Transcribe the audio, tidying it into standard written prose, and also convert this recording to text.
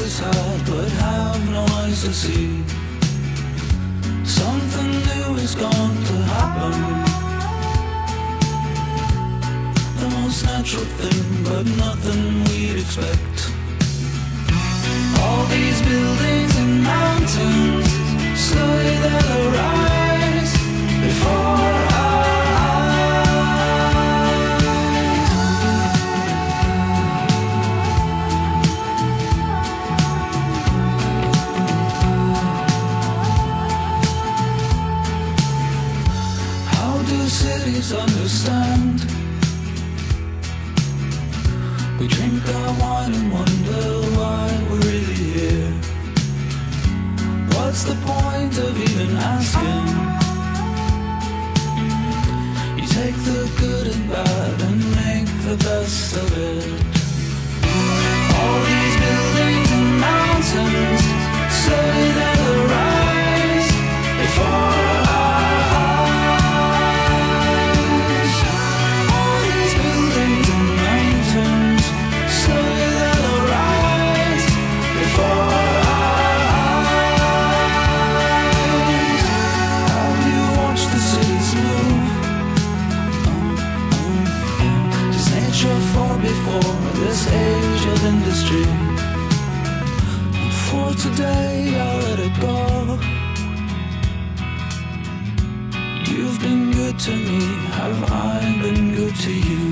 sight but have no eyes to see. Something new is going to happen, the most natural thing, but nothing we'd expect. All these buildings and mountains, slowly they'll arise before our eyes. How do cities understand? We drink our wine and wonder why we're really here. What's the point of even asking? You take the good and bad and make the best of it. All these buildings and mountains, slowly they'll arise before our eyes. All these buildings and mountains, slowly they'll arise before our eyes. Have you watched the cities move? Does nature fall before this age of industry? For today I'll let it go. You've been good to me, have I been good to you?